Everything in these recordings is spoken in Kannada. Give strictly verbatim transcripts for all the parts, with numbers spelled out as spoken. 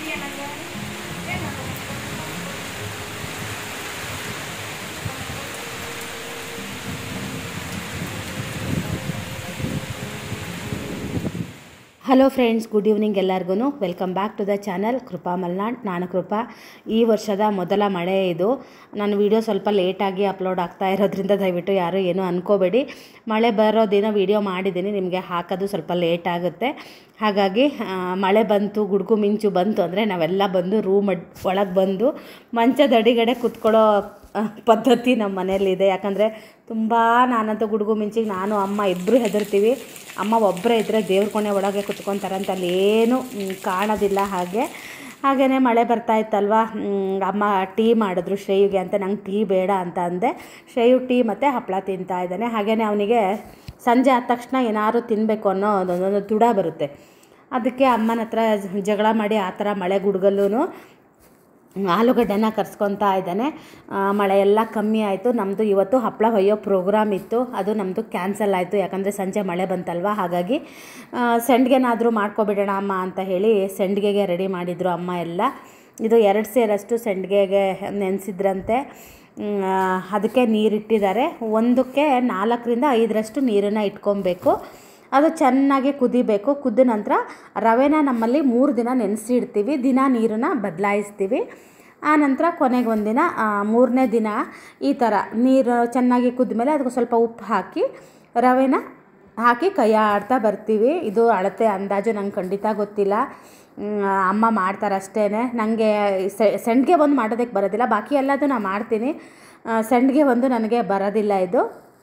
ಹಲೋ ಫ್ರೆಂಡ್ಸ್, ಗುಡ್ ಈವ್ನಿಂಗ್ ಎಲ್ಲರಿಗೂ. Welcome back to the channel Krupa Malnad. ನಾನು ಕೃಪಾ. ಈ ವರ್ಷದ ಮೊದಲ ಮಳೆ ಇದು. ನಾನು ವಿಡಿಯೋ ಸ್ವಲ್ಪ ಲೇಟಾಗಿ ಅಪ್ಲೋಡ್ ಆಗ್ತಾ ಇರೋದ್ರಿಂದ ದಯವಿಟ್ಟು ಯಾರು ಏನೂ ಅಂದ್ಕೋಬೇಡಿ. ಮಳೆ ಬರೋ ದಿನ ವಿಡಿಯೋ ಮಾಡಿದ್ದೀನಿ, ನಿಮಗೆ ಹಾಕೋದು ಸ್ವಲ್ಪ ಲೇಟ್ ಆಗುತ್ತೆ. ಹಾಗಾಗಿ ಮಳೆ ಬಂತು, ಗುಡುಗು ಮಿಂಚು ಬಂತು ಅಂದರೆ ನಾವೆಲ್ಲ ಬಂದು ರೂಮ್ ಒಳಗೆ ಬಂದು ಮಂಚದ ಅಡಿಗಡೆ ಕೂತ್ಕೊಳ್ಳೋ ಪದ್ಧತಿ ನಮ್ಮ ಮನೆಯಲ್ಲಿದೆ. ಯಾಕಂದರೆ ತುಂಬ ನಾನಂತೂ ಗುಡುಗು ಮಿಂಚಿಗೆ ನಾನು ಅಮ್ಮ ಇಬ್ಬರು ಹೆದರ್ತೀವಿ. ಅಮ್ಮ ಒಬ್ಬರೇ ಇದ್ದರೆ ದೇವ್ರ ಕೋಣೆ ಒಳಗೆ ಕುತ್ಕೊತಾರಂತ ಅಲ್ಲಿ ಏನೂ ಕಾಣೋದಿಲ್ಲ. ಹಾಗೆ ಹಾಗೆಯೇ ಮಳೆ ಬರ್ತಾಯಿತ್ತಲ್ವ, ಅಮ್ಮ ಟೀ ಮಾಡಿದ್ರು ಶ್ರೇಯುಗೆ ಅಂತ. ನಂಗೆ ಟೀ ಬೇಡ ಅಂತ ಅಂದೆ. ಶ್ರೇಯು ಟೀ ಮತ್ತು ಹಪ್ಪಳ ತಿಂತಾ ಇದ್ದಾನೆ. ಹಾಗೆಯೇ ಅವನಿಗೆ ಸಂಜೆ ಆದ ತಕ್ಷಣ ಏನಾದ್ರು ತಿನ್ನಬೇಕು ಅನ್ನೋ ಒಂದೊಂದು ತುಡ ಬರುತ್ತೆ. ಅದಕ್ಕೆ ಅಮ್ಮನ ಹತ್ರ ಜಗಳ ಮಾಡಿ ಆ ಥರ ಮಳೆ ಗುಡುಗಲ್ಲೂ ಆಲೂಗಡ್ಡೆನ ಕರ್ಸ್ಕೊತಾ ಇದ್ದಾನೆ. ಮಳೆ ಎಲ್ಲ ಕಮ್ಮಿ ಆಯಿತು. ನಮ್ಮದು ಇವತ್ತು ಹಪ್ಪಳ ಹೊಯ್ಯೋ ಪ್ರೋಗ್ರಾಮ್ ಇತ್ತು, ಅದು ನಮ್ಮದು ಕ್ಯಾನ್ಸಲ್ ಆಯಿತು. ಯಾಕಂದರೆ ಸಂಜೆ ಮಳೆ ಬಂತಲ್ವ, ಹಾಗಾಗಿ ಸಂಡಿಗೆನಾದರೂ ಮಾಡ್ಕೊಬಿಡೋಣ ಅಮ್ಮ ಅಂತ ಹೇಳಿ ಸಂಡಿಗೆಗೆ ರೆಡಿ ಮಾಡಿದರು ಅಮ್ಮ ಎಲ್ಲ. ಇದು ಎರಡು ಸೇರಷ್ಟು ಸಂಡಿಗೆಗೆ ನೆನೆಸಿದ್ರಂತೆ. ಅದಕ್ಕೆ ನೀರಿಟ್ಟಿದ್ದಾರೆ. ಒಂದಕ್ಕೆ ನಾಲ್ಕರಿಂದ ಐದರಷ್ಟು ನೀರನ್ನು ಇಟ್ಕೊಬೇಕು. ಅದು ಚೆನ್ನಾಗಿ ಕುದಿಬೇಕು. ಕುದ್ದ ನಂತರ ರವೆನ ನಮ್ಮಲ್ಲಿ ಮೂರು ದಿನ ನೆನೆಸಿ ಇಡ್ತೀವಿ. ದಿನ ನೀರನ್ನು ಬದಲಾಯಿಸ್ತೀವಿ. ಆ ನಂತರ ಕೊನೆಗೆ ಒಂದಿನ ಮೂರನೇ ದಿನ ಈ ಥರ ನೀರು ಚೆನ್ನಾಗಿ ಕುದ್ದ ಮೇಲೆ ಅದಕ್ಕೆ ಸ್ವಲ್ಪ ಉಪ್ಪು ಹಾಕಿ ರವೆನ ಹಾಕಿ ಕೈ ಆಡ್ತಾ ಬರ್ತೀವಿ. ಇದು ಅಳತೆ ಅಂದಾಜು ನಂಗೆ ಖಂಡಿತ ಗೊತ್ತಿಲ್ಲ, ಅಮ್ಮ ಮಾಡ್ತಾರೆ ಅಷ್ಟೇ. ನನಗೆ ಸಂಡಿಗೆ ಒಂದು ಮಾಡೋದಕ್ಕೆ ಬರೋದಿಲ್ಲ, ಬಾಕಿ ಎಲ್ಲದೂ ನಾನು ಮಾಡ್ತೀನಿ. ಸಂಡಿಗೆ ಒಂದು ನನಗೆ ಬರೋದಿಲ್ಲ. ಇದು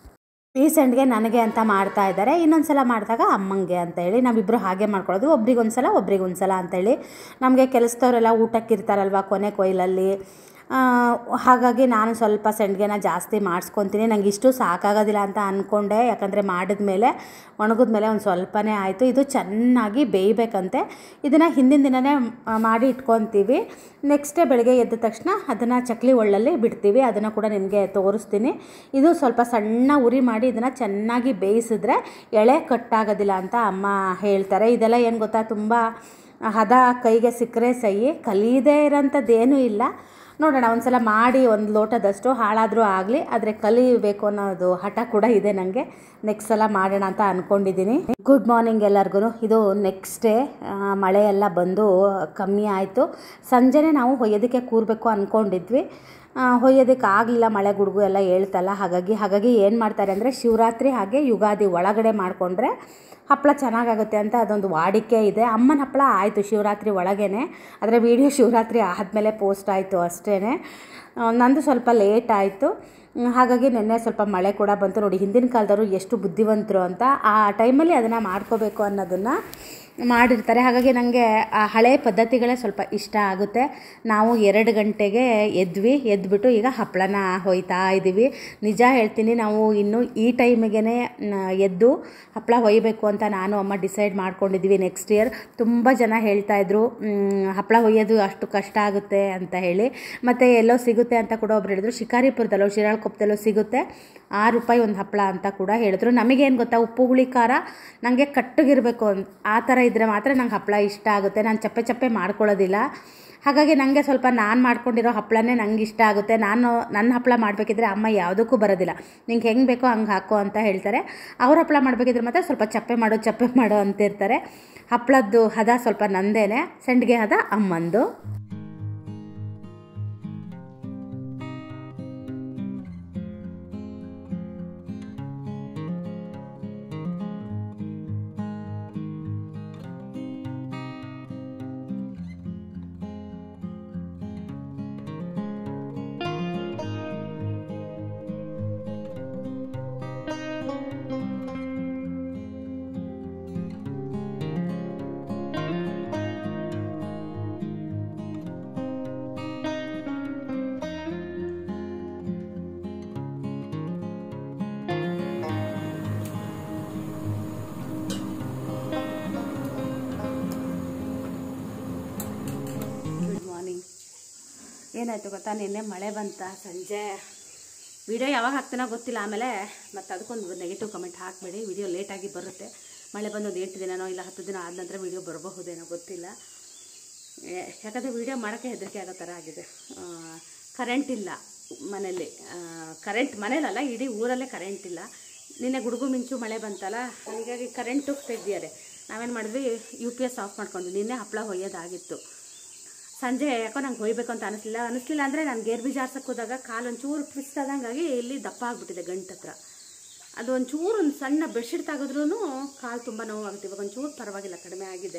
ಈ ಸಂಡಿಗೆ ನನಗೆ ಅಂತ ಮಾಡ್ತಾ ಇದ್ದಾರೆ. ಇನ್ನೊಂದು ಸಲ ಮಾಡಿದಾಗ ಅಮ್ಮಂಗೆ ಅಂತೇಳಿ ನಾವಿಬ್ಬರು ಹಾಗೆ ಮಾಡ್ಕೊಳ್ಳೋದು, ಒಬ್ರಿಗೊಂದು ಸಲ ಒಬ್ರಿಗೊಂದು ಸಲ ಅಂತೇಳಿ. ನಮಗೆ ಕೆಲಸದವರೆಲ್ಲ ಊಟಕ್ಕೆ ಇರ್ತಾರಲ್ವ ಕೊನೆ ಕೊಯ್ಲಲ್ಲಿ, ಹಾಗಾಗಿ ನಾನು ಸ್ವಲ್ಪ ಸಂಡಿಗೆನ ಜಾಸ್ತಿ ಮಾಡಿಸ್ಕೊತೀನಿ. ನನಗೆ ಇಷ್ಟು ಸಾಕಾಗೋದಿಲ್ಲ ಅಂತ ಅಂದ್ಕೊಂಡೆ. ಯಾಕಂದರೆ ಮಾಡಿದ್ಮೇಲೆ ಒಣಗಿದ್ಮೇಲೆ ಒಂದು ಸ್ವಲ್ಪನೇ ಆಯಿತು. ಇದು ಚೆನ್ನಾಗಿ ಬೇಯಬೇಕಂತೆ. ಇದನ್ನು ಹಿಂದಿನ ದಿನವೇ ಮಾಡಿ ಇಟ್ಕೊತೀವಿ. ನೆಕ್ಸ್ಟ್ ಡೇ ಬೆಳಗ್ಗೆ ಎದ್ದ ತಕ್ಷಣ ಅದನ್ನು ಚಕ್ಲಿ ಒಳ್ಳಲ್ಲಿ ಬಿಡ್ತೀವಿ. ಅದನ್ನು ಕೂಡ ನಿಮಗೆ ತೋರಿಸ್ತೀನಿ. ಇದು ಸ್ವಲ್ಪ ಸಣ್ಣ ಉರಿ ಮಾಡಿ ಇದನ್ನು ಚೆನ್ನಾಗಿ ಬೇಯಿಸಿದ್ರೆ ಎಳೆ ಕಟ್ಟಾಗೋದಿಲ್ಲ ಅಂತ ಅಮ್ಮ ಹೇಳ್ತಾರೆ. ಇದೆಲ್ಲ ಏನು ಗೊತ್ತಾ, ತುಂಬ ಹದ ಕೈಗೆ ಸಿಕ್ಕರೆ ಸೈ, ಕಲಿಯದೇ ಇರೋಂಥದ್ದೇನೂ ಇಲ್ಲ. ನೋಡೋಣ, ಒಂದು ಸಲ ಮಾಡಿ ಒಂದು ಲೋಟದಷ್ಟು ಹಾಳಾದರೂ ಆಗಲಿ, ಆದರೆ ಕಲಿಬೇಕು ಅನ್ನೋದು ಹಠ ಕೂಡ ಇದೆ ನನಗೆ. ನೆಕ್ಸ್ಟ್ ಸಲ ಮಾಡೋಣ ಅಂತ ಅಂದ್ಕೊಂಡಿದ್ದೀನಿ. ಗುಡ್ ಮಾರ್ನಿಂಗ್ ಎಲ್ಲರಿಗೂ. ಇದು ನೆಕ್ಸ್ಟ್ ಡೇ ಮಳೆ ಎಲ್ಲ ಬಂದು ಕಮ್ಮಿ ಆಯಿತು. ಸಂಜೆನೇ ನಾವು ಹೊಯ್ಯೋದಕ್ಕೆ ಕೂರಬೇಕು ಅಂದ್ಕೊಂಡಿದ್ವಿ. ಹೊಯ್ಯೋದಕ್ಕೆ ಆಗಲಿಲ್ಲ, ಮಳೆ ಗುಡುಗು ಎಲ್ಲ ಹೇಳ್ತಲ್ಲ. ಹಾಗಾಗಿ ಹಾಗಾಗಿ ಏನು ಮಾಡ್ತಾರೆ ಅಂದರೆ ಶಿವರಾತ್ರಿ ಹಾಗೆ ಯುಗಾದಿ ಒಳಗಡೆ ಮಾಡಿಕೊಂಡ್ರೆ ಹಪ್ಪಳ ಚೆನ್ನಾಗಾಗುತ್ತೆ ಅಂತ ಅದೊಂದು ವಾಡಿಕೆ ಇದೆ. ಅಮ್ಮನ ಹಪ್ಪಳ ಆಯಿತು ಶಿವರಾತ್ರಿ ಒಳಗೇ, ಆದರೆ ವೀಡಿಯೋ ಶಿವರಾತ್ರಿ ಆದಮೇಲೆ ಪೋಸ್ಟ್ ಆಯಿತು ಅಷ್ಟೇ. ನಂದು ಸ್ವಲ್ಪ ಲೇಟ್ ಆಯಿತು. ಹಾಗಾಗಿ ನಿನ್ನೆ ಸ್ವಲ್ಪ ಮಳೆ ಕೂಡ ಬಂತು. ನೋಡಿ, ಹಿಂದಿನ ಕಾಲದವರು ಎಷ್ಟು ಬುದ್ಧಿವಂತರು ಅಂತ. ಆ ಟೈಮಲ್ಲಿ ಅದನ್ನು ಮಾಡ್ಕೋಬೇಕು ಅನ್ನೋದನ್ನು ಮಾಡಿರ್ತಾರೆ. ಹಾಗಾಗಿ ನನಗೆ ಆ ಹಳೆ ಪದ್ಧತಿಗಳೇ ಸ್ವಲ್ಪ ಇಷ್ಟ ಆಗುತ್ತೆ. ನಾವು ಎರಡು ಗಂಟೆಗೆ ಎದ್ವಿ. ಎದ್ಬಿಟ್ಟು ಈಗ ಹಪ್ಪಳನ ಹೊಯ್ತಾ ಇದ್ದೀವಿ. ನಿಜ ಹೇಳ್ತೀನಿ, ನಾವು ಇನ್ನು ಈ ಟೈಮಿಗೆ ಎದ್ದು ಹಪ್ಪಳ ಹೊಯ್ಯಬೇಕು ಅಂತ ನಾನು ಅಮ್ಮ ಡಿಸೈಡ್ ಮಾಡ್ಕೊಂಡಿದ್ವಿ ನೆಕ್ಸ್ಟ್ ಇಯರ್. ತುಂಬ ಜನ ಹೇಳ್ತಾಯಿದ್ರು ಹಪ್ಪಳ ಹೊಯ್ಯೋದು ಅಷ್ಟು ಕಷ್ಟ ಆಗುತ್ತೆ ಅಂತ ಹೇಳಿ. ಮತ್ತು ಎಲ್ಲೋ ಸಿಗುತ್ತೆ ಅಂತ ಕೂಡ ಒಬ್ರು ಹೇಳಿದ್ರು, ಶಿಕಾರಿಪುರದಲ್ಲೋ ಶಿರಾಳಕೊಪ್ಪದಲ್ಲೋ ಸಿಗುತ್ತೆ, ಆರು ರೂಪಾಯಿ ಒಂದು ಹಪ್ಪಳ ಅಂತ ಕೂಡ ಹೇಳಿದ್ರು. ನಮಗೇನು ಗೊತ್ತಾ, ಉಪ್ಪು ಹುಳಿ ಖಾರ ನನಗೆ ಕಟ್ಟಗಿರಬೇಕು ಅಂತ ಆ ಥರ ಇದ್ದರೆ ಮಾತ್ರ ನಂಗೆ ಹಪ್ಪಳ ಇಷ್ಟ ಆಗುತ್ತೆ. ನಾನು ಚಪ್ಪೆ ಚಪ್ಪೆ ಮಾಡ್ಕೊಳ್ಳೋದಿಲ್ಲ. ಹಾಗಾಗಿ ನನಗೆ ಸ್ವಲ್ಪ ನಾನು ಮಾಡ್ಕೊಂಡಿರೋ ಹಪ್ಪಳನೇ ನಂಗೆ ಇಷ್ಟ ಆಗುತ್ತೆ. ನಾನು ನನ್ನ ಹಪ್ಪಳ ಮಾಡಬೇಕಿದ್ರೆ ಅಮ್ಮ ಯಾವುದಕ್ಕೂ ಬರೋದಿಲ್ಲ, ನಿಂಗೆ ಹೆಂಗೆ ಬೇಕೋ ಹಂಗೆ ಹಾಕೋ ಅಂತ ಹೇಳ್ತಾರೆ. ಅವ್ರ ಹಪ್ಪಳ ಮಾಡಬೇಕಿದ್ರೆ ಮಾತ್ರ ಸ್ವಲ್ಪ ಚಪ್ಪೆ ಮಾಡೋ ಚಪ್ಪೆ ಮಾಡೋ ಅಂತಿರ್ತಾರೆ. ಹಪ್ಪಳದ್ದು ಹದ ಸ್ವಲ್ಪ ನಂದೇನೆ, ಸಂಡಿಗೆ ಹದ ಅಮ್ಮಂದು. ಏನಾಯಿತು ಗೊತ್ತಾ, ನಿನ್ನೆ ಮಳೆ ಬಂತ ಸಂಜೆ. ವಿಡಿಯೋ ಯಾವಾಗ ಹಾಕ್ತೀನೋ ಗೊತ್ತಿಲ್ಲ. ಆಮೇಲೆ ಮತ್ತು ಅದಕ್ಕೊಂದು ನೆಗೆಟಿವ್ ಕಮೆಂಟ್ ಹಾಕಬೇಡಿ, ವಿಡಿಯೋ ಲೇಟಾಗಿ ಬರುತ್ತೆ. ಮಳೆ ಬಂದು ಒಂದು ಎಂಟು ದಿನನೋ ಇಲ್ಲ ಹತ್ತು ದಿನ ಆದ ನಂತರ ವಿಡಿಯೋ ಬರಬಹುದೇನೋ ಗೊತ್ತಿಲ್ಲ. ಯಾಕಂದರೆ ವೀಡಿಯೋ ಮಾಡೋಕ್ಕೆ ಹೆದರಿಕೆ ಆಗೋ ಥರ ಆಗಿದೆ. ಕರೆಂಟ್ ಇಲ್ಲ ಮನೇಲಿ, ಕರೆಂಟ್ ಮನೇಲಲ್ಲ ಇಡೀ ಊರಲ್ಲೇ ಕರೆಂಟ್ ಇಲ್ಲ. ನಿನ್ನೆ ಗುಡುಗು ಮಿಂಚು ಮಳೆ ಬಂತಲ್ಲ, ಹಾಗಾಗಿ ಕರೆಂಟು ತೆಗ್ದಿದ್ದಾರೆ. ನಾವೇನು ಮಾಡಿದ್ವಿ, ಯು ಪಿ ಎಸ್ ಆಫ್ ಮಾಡ್ಕೊಂಡ್ವಿ. ನಿನ್ನೆ ಹಪ್ಪಳ ಹೊಯ್ಯೋದಾಗಿತ್ತು. ಸಂಜೆ ಯಾಕೋ ನಂಗೆ ಹೊಯ್ಬೇಕು ಅಂತ ಅನಿಸ್ಲಿಲ್ಲ ಅನಿಸ್ಲಿಲ್ಲ ಅಂದರೆ ನಾನು ಗೇರ್ ಬೀಜ ಆರ್ಸಕ್ಕೆ ಹೋದಾಗ ಕಾಲು ಒಂಚೂರು ಟ್ವಿಸ್ಟ್ ಆದಂಗಾಗಿ ಇಲ್ಲಿ ದಪ್ಪ ಆಗಿಬಿಟ್ಟಿದೆ ಗಂಟು ಹತ್ರ. ಅದು ಒಂಚೂರು ಒಂದು ಸಣ್ಣ ಬೆಡ್ಶೀಟ್ ತೆಗೆದ್ರೂ ಕಾಲು ತುಂಬ ನೋವಾಗುತ್ತೆ. ಇವಾಗ ಒಂಚೂರು ಪರವಾಗಿಲ್ಲ, ಕಡಿಮೆ ಆಗಿದೆ.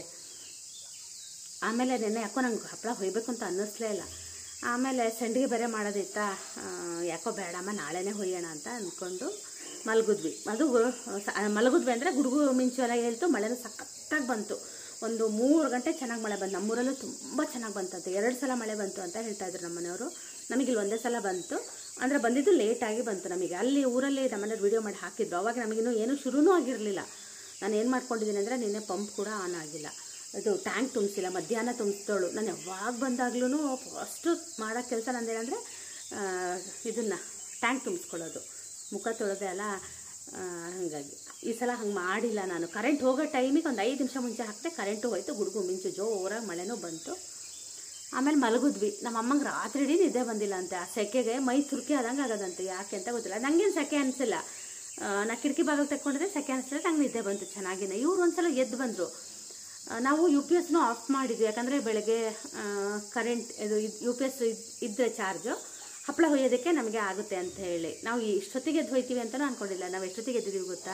ಆಮೇಲೆ ನೆನ್ನೆ ಯಾಕೋ ನಂಗೆ ಹಪ್ಪಳ ಹೊಯ್ಬೇಕು ಅಂತ ಅನ್ನಿಸ್ಲೇ ಇಲ್ಲ. ಆಮೇಲೆ ಸಂಡಿಗೆ ಬೇರೆ ಮಾಡೋದಿತ್ತಾ, ಯಾಕೋ ಬೇಡಮ್ಮ ನಾಳೆನೇ ಹೊಯ್ಯೋಣ ಅಂತ ಅಂದ್ಕೊಂಡು ಮಲಗಿದ್ವಿ. ಅದು ಮಲಗಿದ್ವಿ ಅಂದರೆ ಗುಡುಗು ಮಿಂಚು ಎಲ್ಲ ಹೇಳ್ತು, ಮಳೆನೂ ಸಖತ್ತಾಗಿ ಬಂತು. ಒಂದು ಮೂರು ಗಂಟೆ ಚೆನ್ನಾಗಿ ಮಳೆ ಬಂತು. ನಮ್ಮೂರಲ್ಲೂ ತುಂಬ ಚೆನ್ನಾಗಿ ಬಂತಂತೆ. ಎರಡು ಸಲ ಮಳೆ ಬಂತು ಅಂತ ಹೇಳ್ತಾಯಿದ್ರು ನಮ್ಮ ಮನೆಯವರು. ನಮಗಿಲ್ಲಿ ಒಂದೇ ಸಲ ಬಂತು, ಅಂದರೆ ಬಂದಿದ್ದು ಲೇಟಾಗಿ ಬಂತು ನಮಗೆ. ಅಲ್ಲಿ ಊರಲ್ಲಿ ನಮ್ಮನೇಲಿ ವೀಡಿಯೋ ಮಾಡಿ ಹಾಕಿದ್ರು. ಅವಾಗ ನಮಗಿನ್ನೂ ಏನೂ ಶುರುನೂ ಆಗಿರಲಿಲ್ಲ. ನಾನು ಏನು ಮಾಡ್ಕೊಂಡಿದ್ದೀನಿ ಅಂದರೆ ನಿನ್ನೆ ಪಂಪ್ ಕೂಡ ಆನ್ ಆಗಿಲ್ಲ, ಇದು ಟ್ಯಾಂಕ್ ತುಂಬಿಸಿಲ್ಲ. ಮಧ್ಯಾಹ್ನ ತುಂಬಿಸ್ತೋಳು. ನಾನು ಯಾವಾಗ ಬಂದಾಗ್ಲೂ ಫಸ್ಟು ಮಾಡೋ ಕೆಲಸ ನಂದೇನಂದರೆ ಇದನ್ನು ಟ್ಯಾಂಕ್ ತುಂಬಿಸ್ಕೊಳ್ಳೋದು, ಮುಖ ತೊಳೆದೆ ಅಲ್ಲ. ಹಾಗಾಗಿ ಈ ಸಲ ಹಂಗೆ ಮಾಡಿಲ್ಲ ನಾನು. ಕರೆಂಟ್ ಹೋಗೋ ಟೈಮಿಗೆ ಒಂದು ಐದು ನಿಮಿಷ ಮುಂಚೆ ಹಾಕಿದೆ, ಕರೆಂಟು ಹೋಯ್ತು. ಗುಡುಗು ಮಿಂಚು ಜೋರಾಗಿ ಮಳೆನೂ ಬಂತು. ಆಮೇಲೆ ಮಲಗಿದ್ವಿ. ನಮ್ಮ ಅಮ್ಮಂಗೆ ರಾತ್ರಿ ಇಡೀ ನಿದ್ದೆ ಬಂದಿಲ್ಲ ಅಂತೆ. ಆ ಸೆಕೆಗೆ ಮೈ ತುರ್ಕಿ ಆದಂಗೆ ಆಗೋದಂತೆ. ಯಾಕೆ ಅಂತ ಗೊತ್ತಿಲ್ಲ. ನನಗೇನು ಸೆಕೆ ಅನಿಸಿಲ್ಲ. ನಾ ಕಿಟಕಿ ಬಾಗಿಲು ತೆಕ್ಕೊಂಡಿದ್ರೆ ಸೆಕೆ ಅನಿಸಿದ್ರೆ ನಂಗೆ ನಿದ್ದೆ ಬಂತು ಚೆನ್ನಾಗಿನ. ಇವ್ರು ಒಂದ್ಸಲ ಎದ್ದು ಬಂದರು. ನಾವು ಯು ಪಿ ಎಸ್ನೂ ಆಫ್ ಮಾಡಿದ್ವಿ, ಯಾಕಂದರೆ ಬೆಳಗ್ಗೆ ಕರೆಂಟ್ ಇದು ಯು ಪಿ ಎಸ್ ಇದ್ದರೆ ಚಾರ್ಜು ಹಪ್ಪಳ ಹೊಯ್ಯೋದಕ್ಕೆ ನಮಗೆ ಆಗುತ್ತೆ ಅಂತ ಹೇಳಿ ನಾವು ಇಷ್ಟೊತ್ತಿಗೆ ಎದ್ದು ಹೋಯ್ತೀವಿ ಅಂತಲೂ ಅಂದ್ಕೊಂಡಿಲ್ಲ. ನಾವು ಎಷ್ಟೊತ್ತಿಗೆ ಎದ್ದಿದ್ದೀವಿ ಗೊತ್ತಾ?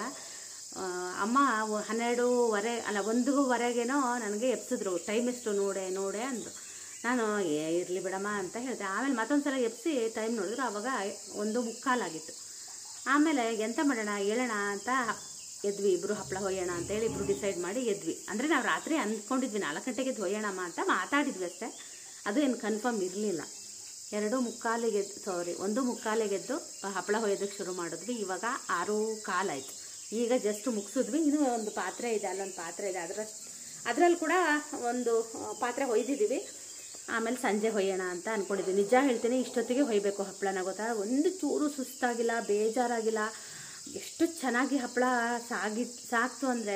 ಅಮ್ಮ ಹನ್ನೆರಡೂವರೆ ಅಲ್ಲ ಒಂದೂವರೆಗೇನೋ ನನಗೆ ಎಬ್ಸಿದ್ರು. ಟೈಮ್ ಎಷ್ಟು ನೋಡೆ ನೋಡೆ ಅಂದರು. ನಾನು ಏ ಇರಲಿ ಬಿಡಮ್ಮ ಅಂತ ಹೇಳಿದೆ. ಆಮೇಲೆ ಮತ್ತೊಂದು ಸಲ ಎಬ್ಸಿ ಟೈಮ್ ನೋಡಿದ್ರು, ಆವಾಗ ಒಂದು ಮುಕ್ಕಾಲಾಗಿತ್ತು. ಆಮೇಲೆ ಎಂತ ಮಾಡೋಣ ಹೇಳೋಣ ಅಂತ ಎದ್ವಿ. ಇಬ್ಬರು ಹಪ್ಪಳ ಹೊಯ್ಯೋಣ ಅಂತೇಳಿ ಇಬ್ಬರು ಡಿಸೈಡ್ ಮಾಡಿ ಎದ್ವಿ. ಅಂದರೆ ನಾವು ರಾತ್ರಿ ಅಂದ್ಕೊಂಡಿದ್ವಿ ನಾಲ್ಕು ಗಂಟೆಗೆ ಎದ್ದು ಹೊಯ್ಯೋಣಮ್ಮ ಅಂತ ಮಾತಾಡಿದ್ವಿ ಅಷ್ಟೇ. ಅದು ಏನು ಕನ್ಫರ್ಮ್ ಇರಲಿಲ್ಲ. ಎರಡು ಮುಕ್ಕಾಲಿಗೆ ಎದ್ದು ಸಾರಿ ಒಂದು ಮುಕ್ಕಾಲಿಗೆದ್ದು ಹಪ್ಪಳ ಹೊಯ್ಯೋದಕ್ಕೆ ಶುರು ಮಾಡಿದ್ವಿ. ಇವಾಗ ಆರು ಕಾಲಾಯಿತು. ಈಗ ಜಸ್ಟ್ ಮುಗಿಸಿದ್ವಿ. ಇನ್ನೂ ಒಂದು ಪಾತ್ರೆ ಇದೆ, ಅಲ್ಲೊಂದು ಪಾತ್ರೆ ಇದೆ, ಅದರ ಅದರಲ್ಲಿ ಕೂಡ ಒಂದು ಪಾತ್ರೆ ಹೊಯ್ದಿದ್ದೀವಿ. ಆಮೇಲೆ ಸಂಜೆ ಹೊಯ್ಯೋಣ ಅಂತ ಅಂದ್ಕೊಂಡಿದ್ವಿ. ನಿಜ ಹೇಳ್ತೀನಿ, ಇಷ್ಟೊತ್ತಿಗೆ ಹೊಯ್ಬೇಕು ಹಪ್ಪಳನ ಗೊತ್ತಾ. ಒಂದು ಚೂರು ಸುಸ್ತಾಗಿಲ್ಲ, ಬೇಜಾರಾಗಿಲ್ಲ. ಎಷ್ಟು ಚೆನ್ನಾಗಿ ಹಪ್ಪಳ ಸಾಗಿ ಸಾಕ್ತು ಅಂದರೆ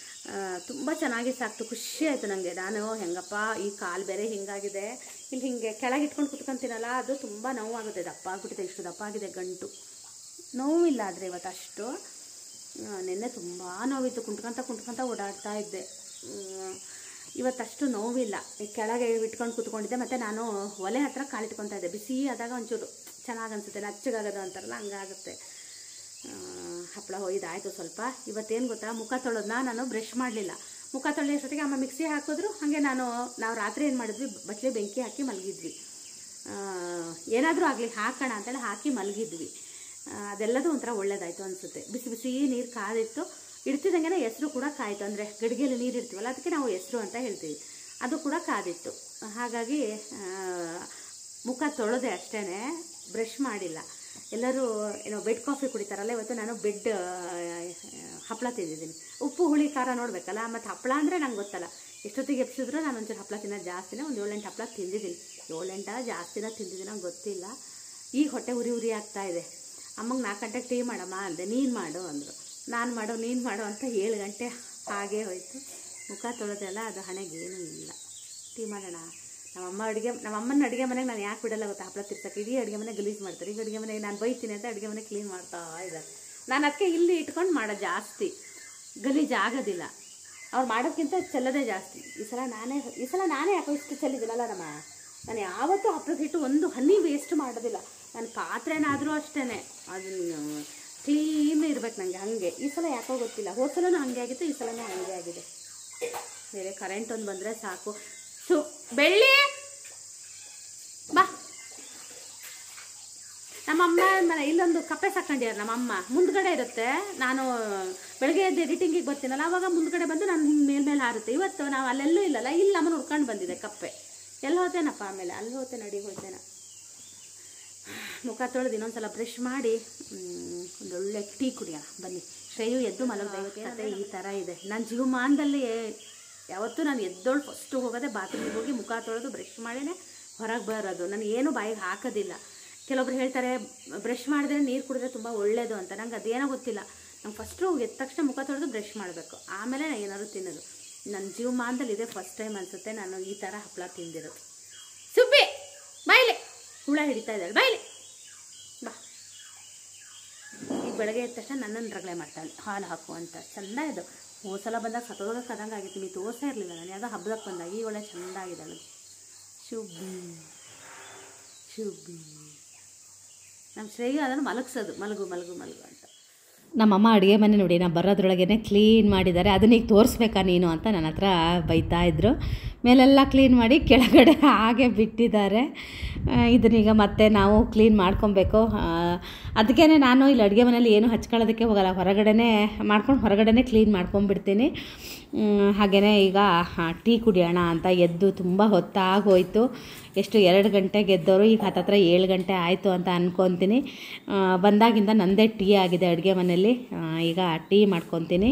ತುಂಬ ಚೆನ್ನಾಗಿ ಸಾಕ್ತು. ಖುಷಿ ಆಯಿತು ನನಗೆ. ನಾನು ಹೆಂಗಪ್ಪ ಈ ಕಾಲು ಬೇರೆ ಹಿಂಗಾಗಿದೆ, ಇಲ್ಲಿ ಹಿಂಗೆ ಕೆಳಗೆ ಇಟ್ಕೊಂಡು ಕುತ್ಕೊತೀನಲ್ಲ, ಅದು ತುಂಬ ನೋವಾಗುತ್ತೆ. ದಪ್ಪ ಆಗಿಬಿಟ್ಟಿದೆ, ಇಷ್ಟು ದಪ್ಪ ಆಗಿದೆ ಗಂಟು. ನೋವಿಲ್ಲ ಆದರೆ ಇವತ್ತು ಅಷ್ಟು. ನಿನ್ನೆ ತುಂಬ ನೋವಿತ್ತು, ಕುಂಟ್ಕೊಂತ ಕುಂಟ್ಕೊಂತ ಓಡಾಡ್ತಾ ಇದ್ದೆ. ಇವತ್ತಷ್ಟು ನೋವಿಲ್ಲ. ಕೆಳಗೆ ಇಟ್ಕೊಂಡು ಕೂತ್ಕೊಂಡಿದ್ದೆ. ಮತ್ತು ನಾನು ಒಲೆ ಹತ್ರ ಕಾಲಿಟ್ಕೊತಾ ಇದ್ದೆ. ಬಿಸಿ ಆದಾಗ ಒಂಚೂರು ಚೆನ್ನಾಗಿ ಅನಿಸುತ್ತೆ, ನಚ್ಚಗಾಗೋದು ಅಂತಾರಲ್ಲ ಹಂಗಾಗುತ್ತೆ. ಹಪ್ಪಳ ಹೊಯ್ದಾಯಿತು ಸ್ವಲ್ಪ. ಇವತ್ತೇನು ಗೊತ್ತಾ, ಮುಖ ತೊಳೆದ್ನ ನಾನು ಬ್ರಷ್ ಮಾಡಲಿಲ್ಲ. ಮುಖ ತೊಳೆಯೋಷ್ಟೊತ್ತಿಗೆ ಅಮ್ಮ ಮಿಕ್ಸಿ ಹಾಕಿದ್ರು. ಹಾಗೆ ನಾನು ನಾವು ರಾತ್ರಿ ಏನು ಮಾಡಿದ್ವಿ, ಬಟ್ಲೆ ಬೆಂಕಿ ಹಾಕಿ ಮಲಗಿದ್ವಿ. ಏನಾದರೂ ಆಗಲಿ ಹಾಕೋಣ ಅಂತೇಳಿ ಹಾಕಿ ಮಲಗಿದ್ವಿ. ಅದೆಲ್ಲದೂ ಒಂಥರ ಒಳ್ಳೇದಾಯಿತು ಅನಿಸುತ್ತೆ. ಬಿಸಿ ಬಿಸಿ ನೀರು ಕಾದಿತ್ತು. ಇಡ್ತಿದ್ದಂಗೆ ಹೆಸರು ಕೂಡ ಕಾಯಿತು. ಅಂದರೆ ಗಡಿಗೆಯಲ್ಲಿ ನೀರು ಇಡ್ತೀವಲ್ಲ, ಅದಕ್ಕೆ ನಾವು ಹೆಸರು ಅಂತ ಹೇಳ್ತೀವಿ. ಅದು ಕೂಡ ಕಾದಿತ್ತು. ಹಾಗಾಗಿ ಮುಖ ತೊಳೆದೆ ಅಷ್ಟೇ, ಬ್ರಷ್ ಮಾಡಿಲ್ಲ. ಎಲ್ಲರೂ ಏನೋ ಬೆಡ್ ಕಾಫಿ ಕುಡಿತಾರಲ್ಲ, ಇವತ್ತು ನಾನು ಬೆಡ್ ಹಪ್ಪಳ ತಿಂದಿದ್ದೀನಿ. ಉಪ್ಪು ಹುಳಿ ಖಾರ ನೋಡಬೇಕಲ್ಲ. ಮತ್ತು ಹಪ್ಪಳ ಅಂದರೆ ನಂಗೆ ಗೊತ್ತಲ್ಲ, ಎಷ್ಟೊತ್ತಿಗೆ ಎಪ್ಸಿದ್ರು ನಾನು ಒಂಚೂರು ಹಪ್ಪಳ ತಿನ್ನೋದು ಜಾಸ್ತಿನೇ. ಒಂದು ಏಳೆಂಟು ಹಪ್ಪಳ ತಿಂದಿದ್ದೀನಿ. ಏಳೆಂಟ ಜಾಸ್ತಿನ ತಿಂದಿದ್ದೀನಿ, ನಂಗೆ ಗೊತ್ತಿಲ್ಲ. ಈಗ ಹೊಟ್ಟೆ ಉರಿ ಉರಿ ಆಗ್ತಾ ಇದೆ. ಅಮ್ಮಂಗೆ ನಾಲ್ಕು ಗಂಟೆಗೆ ಟೀ ಮಾಡಮ್ಮ ಅಂದೆ. ನೀನು ಮಾಡು ಅಂದರು. ನಾನು ಮಾಡು ನೀನು ಮಾಡು ಅಂತ ಏಳು ಗಂಟೆ ಹಾಗೇ ಹೋಯಿತು. ಮುಖ ತೊಳೆದೆಲ್ಲ ಅದು ಹಣೆಗೆ ಏನೂ ಇಲ್ಲ. ಟೀ ಮಾಡೋಣ. ನಮ್ಮಮ್ಮ ಅಡುಗೆ ನಮ್ಮಮ್ಮನ ಅಡುಗೆ ಮನೆಗೆ ನಾನು ಯಾಕೆ ಬಿಡಲ್ಲ ಗೊತ್ತಾ, ಹಪ್ಪಳ ತಿರ್ಸಕ್ಕೆ. ಇಡೀ ಅಡುಗೆ ಮನೆ ಗಲೀಜು ಮಾಡ್ತಾರೆ. ಈಗ ಅಡುಗೆ ಮನೆಗೆ ನಾನು ಬೈತೀನಿ ಅಂತ ಅಡುಗೆ ಮನೆ ಕ್ಲೀನ್ ಮಾಡ್ತಾ ಇದ್ದಾರೆ. ನಾನು ಅದಕ್ಕೆ ಇಲ್ಲಿ ಇಟ್ಕೊಂಡು ಮಾಡೋದು ಜಾಸ್ತಿ, ಗಲೀಜು ಆಗೋದಿಲ್ಲ. ಅವ್ರು ಮಾಡೋಕ್ಕಿಂತ ಚೆಲ್ಲೋದೇ ಜಾಸ್ತಿ. ಈ ಸಲ ನಾನೇ ಈ ಸಲ ನಾನೇ ಯಾಕೋ ಇಷ್ಟು ಚೆಲ್ಲಿದ್ದೀನಲ್ಲ ನಮ್ಮ. ನಾನು ಯಾವತ್ತೂ ಹಪ್ಪಳದ ಹಿಟ್ಟು ಒಂದು ಹನಿ ವೇಸ್ಟ್ ಮಾಡೋದಿಲ್ಲ. ನನ್ನ ಪಾತ್ರೆನಾದರೂ ಅಷ್ಟೇ, ಅದನ್ನು ಕ್ಲೀನ್ ಇರ್ಬೇಕು ನನಗೆ. ಹಾಗೆ ಈ ಸಲ ಯಾಕೋ ಗೊತ್ತಿಲ್ಲ. ಹೋದ ಸಲನೂ ಹಾಗೆ ಆಗಿತ್ತು, ಈ ಸಲನೂ ಹಾಗೆ ಆಗಿದೆ. ಬೇರೆ ಕರೆಂಟ್ ಒಂದು ಬಂದರೆ ಸಾಕು. ಸೊ ಬೆಳ್ಳಿ ಬಾ. ನಮ್ಮಮ್ಮ ಮನೆ ಇಲ್ಲೊಂದು ಕಪ್ಪೆ ಸಾಕೊಂಡಿದ್ದಾರೆ. ನಮ್ಮಮ್ಮ ಮುಂದ್ಗಡೆ ಇರುತ್ತೆ. ನಾನು ಬೆಳಗ್ಗೆ ಎದ್ದು ಎಡಿಟಿಂಗಿಗೆ ಬರ್ತೀನಲ್ಲ, ಆವಾಗ ಮುಂದ್ಗಡೆ ಬಂದು ನಾನು ಹಿಂಗೆ ಮೇಲ್ಮೇಲೆ ಹಾರುತ್ತೆ. ಇವತ್ತು ನಾವು ಅಲ್ಲೆಲ್ಲೂ ಇಲ್ಲಲ್ಲ, ಇಲ್ಲಿ ಅಮ್ಮನ ಹುಡ್ಕೊಂಡು ಬಂದಿದೆ ಕಪ್ಪೆ. ಎಲ್ಲಿ ಹೋತೇನಪ್ಪ, ಆಮೇಲೆ ಅಲ್ಲಿ ಹೋತೆ ನಡಿ ಹೋಗ್ತೇನೆ. ಮುಖ ತೊಳೆದು ಇನ್ನೊಂದ್ಸಲ ಬ್ರಷ್ ಮಾಡಿ ಒಂದೊಳ್ಳೆ ಟೀ ಕುಡಿಯೋಣ ಬನ್ನಿ. ಶ್ರೇಯು ಎದ್ದು ಮಲಗಬೇಕು. ಈ ಥರ ಇದೆ ನನ್ನ ಜೀವಮಾನದಲ್ಲಿ. ಯಾವತ್ತೂ ನಾನು ಎದ್ದೋಳು ಫಸ್ಟು ಹೋಗೋದೆ ಬಾತ್ರೂಮಿಗೆ ಹೋಗಿ ಮುಖ ತೊಳೆದು ಬ್ರಷ್ ಮಾಡಿನೇ ಹೊರಗೆ ಬರೋದು. ನಾನು ಏನು ಬಾಯಿಗೆ ಹಾಕೋದಿಲ್ಲ. ಕೆಲವೊಬ್ರು ಹೇಳ್ತಾರೆ ಬ್ರಷ್ ಮಾಡಿದ್ರೆ ನೀರು ಕುಡಿದ್ರೆ ತುಂಬ ಒಳ್ಳೆಯದು ಅಂತ. ನಂಗೆ ಅದೇನೋ ಗೊತ್ತಿಲ್ಲ. ನಂಗೆ ಫಸ್ಟು ಎದ್ದ ತಕ್ಷಣ ಮುಖ ತೊಳೆದು ಬ್ರಷ್ ಮಾಡಬೇಕು, ಆಮೇಲೆ ನಾನು ಏನಾದ್ರು ತಿನ್ನೋದು. ನನ್ನ ಜೀವಮಾನದಲ್ಲಿ ಇದೆ ಫಸ್ಟ್ ಟೈಮ್ ಅನಿಸುತ್ತೆ ನಾನು ಈ ಥರ ಹಪ್ಪಳ ತಿಂದಿರೋದು. ಸುಬ್ಬಿ ಬಾಯ್ಲೆ, ಹುಳ ಹಿಡಿತಾ ಇದ್ದಾಳೆ, ಬಾಯ್ಲೆ ಬಾ. ಈಗ ಬೆಳಗ್ಗೆ ಎದ್ದ ತಕ್ಷಣ ನನ್ನನ್ನು ರಗಳೆ ಮಾಡ್ತಾಳೆ, ಹಾಲು ಹಾಕು ಅಂತ. ಚೆಂದ ಇದು. ಹೋದ ಸಲ ಬಂದಾಗ ಸತ್ತೋದಾಗ ಕದಂಗೆ ಆಗಿತ್ತು, ನೀವು ತೋರಿಸ್ತಾ ಇರಲಿಲ್ಲ ನಾನು. ಯಾವುದೋ ಹಬ್ಬದಕ್ಕೆ ಬಂದಾಗ ಈಗ ಒಳ್ಳೆ ಚೆಂದಾಗಿದ್ದಾಳೆ. ಶುಬ್ಬಿ ಶುಬ್ಬಿ ನಮ್ಮ ಶ್ರೇಯ ಅದನ್ನು ಮಲಗಿಸೋದು, ಮಲಗು ಮಲಗು ಮಲಗು ಅಂತ. ನಮ್ಮಮ್ಮ ಅಡುಗೆ ಮನೆ ನೋಡಿ ನಾನು ಬರೋದ್ರೊಳಗೇ ಕ್ಲೀನ್ ಮಾಡಿದ್ದಾರೆ. ಅದನ್ನ ಈಗ ತೋರಿಸ್ಬೇಕಾ ನೀನು ಅಂತ ನನ್ನ ಹತ್ರ ಬೈತಾ ಇದ್ದರು. ಮೇಲೆಲ್ಲ ಕ್ಲೀನ್ ಮಾಡಿ ಕೆಳಗಡೆ ಹಾಗೆ ಬಿಟ್ಟಿದ್ದಾರೆ. ಇದನ್ನೀಗ ಮತ್ತೆ ನಾವು ಕ್ಲೀನ್ ಮಾಡ್ಕೊಬೇಕು. ಅದಕ್ಕೇ ನಾನು ಇಲ್ಲಿ ಅಡುಗೆ ಮನೇಲಿ ಏನು ಹಚ್ಕೊಳ್ಳೋದಕ್ಕೆ ಹೋಗಲ್ಲ, ಹೊರಗಡೆ ಮಾಡ್ಕೊಂಡು ಹೊರಗಡೆ ಕ್ಲೀನ್ ಮಾಡ್ಕೊಂಡ್ಬಿಡ್ತೀನಿ. ಹಾಗೆಯೇ ಈಗ ಟೀ ಕುಡಿಯೋಣ ಅಂತ ಎದ್ದು ತುಂಬ ಹೊತ್ತಾಗೋಯ್ತು. ಎಷ್ಟು ಎರಡು ಗಂಟೆಗೆ ಎದ್ದವರು, ಈಗ ಹತ್ತತ್ರ ಏಳು ಗಂಟೆ ಆಯಿತು ಅಂತ ಅಂದ್ಕೊತೀನಿ. ಬಂದಾಗಿಂದ ನನ್ನದೇ ಟೀ ಆಗಿದೆ ಅಡುಗೆ ಮನೇಲಿ. ಈಗ ಟೀ ಮಾಡ್ಕೊತೀನಿ.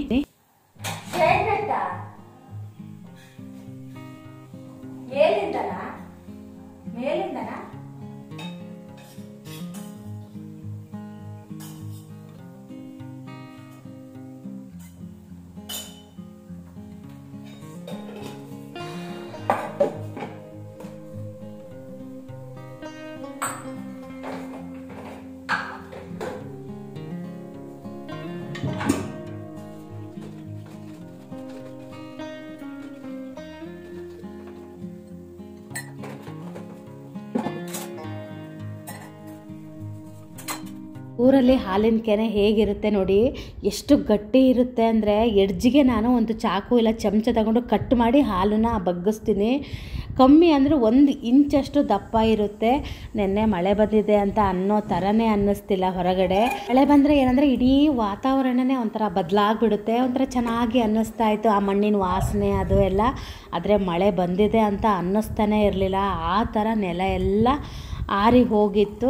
ಊರಲ್ಲಿ ಹಾಲಿನ ಕೆನೆ ಹೇಗಿರುತ್ತೆ ನೋಡಿ, ಎಷ್ಟು ಗಟ್ಟಿ ಇರುತ್ತೆ ಅಂದರೆ ಎಡ್ಜಿಗೆ ನಾನು ಒಂದು ಚಾಕು ಇಲ್ಲ ಚಮಚ ತಗೊಂಡು ಕಟ್ ಮಾಡಿ ಹಾಲನ್ನು ಬಗ್ಗಿಸ್ತೀನಿ. ಕಮ್ಮಿ ಅಂದರೆ ಒಂದು ಇಂಚಷ್ಟು ದಪ್ಪ ಇರುತ್ತೆ. ನೆನ್ನೆ ಮಳೆ ಬಂದಿದೆ ಅಂತ ಅನ್ನೋ ಥರನೇ ಅನ್ನಿಸ್ತಿಲ್ಲ ಹೊರಗಡೆ. ಮಳೆ ಬಂದರೆ ಏನಂದರೆ ಇಡೀ ವಾತಾವರಣನೇ ಒಂಥರ ಬದಲಾಗ್ಬಿಡುತ್ತೆ, ಒಂಥರ ಚೆನ್ನಾಗಿ ಅನ್ನಿಸ್ತಾ ಇತ್ತು. ಆ ಮಣ್ಣಿನ ವಾಸನೆ ಅದು ಎಲ್ಲ. ಆದರೆ ಮಳೆ ಬಂದಿದೆ ಅಂತ ಅನ್ನಿಸ್ತಾನೆ ಇರಲಿಲ್ಲ. ಆ ಥರ ನೆಲ ಎಲ್ಲ ಆರಿ ಹೋಗಿತ್ತು.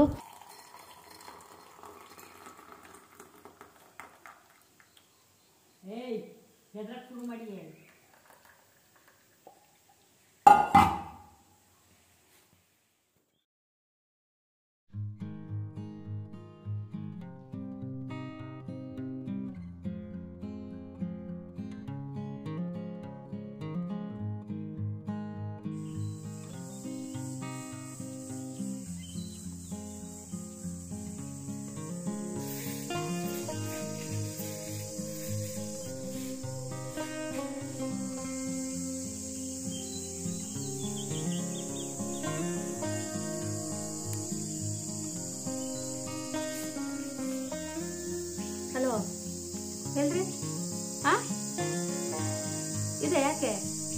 ಹಲೋ ಹೇಳ್ರಿ. ಹಾಂ ಇದೆ ಯಾಕೆ?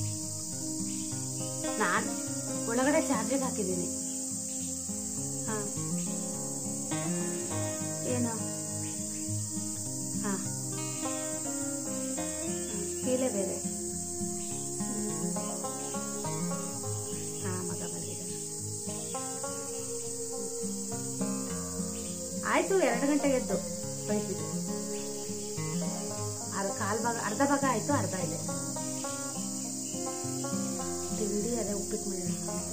ನಾನು ಒಳಗಡೆ ಚಾರ್ಜಿಗೆ ಹಾಕಿದ್ದೀನಿ. ಹಾಂ ಏನು? ಹಾಂ ಕೀಲೆ ಬೇರೆ. ಹಾಂ ಮಗ ಬಂದಿದ್ದಾನೆ. ಆಯಿತು, ಎರಡು ಗಂಟೆಗೆ ಎದ್ದು ಬೈತಿದ್ದೆ. ಅರ್ಧ ಕಾಲು ಭಾಗ ಅರ್ಧ ಭಾಗ ಆಯಿತು, ಅರ್ಧ ಇದೆ. ತಿಂಡಿ ಅದೇ ಉಪ್ಪಿಟ್ಟು ಮಾಡಿರೋಣ ಅಂತ.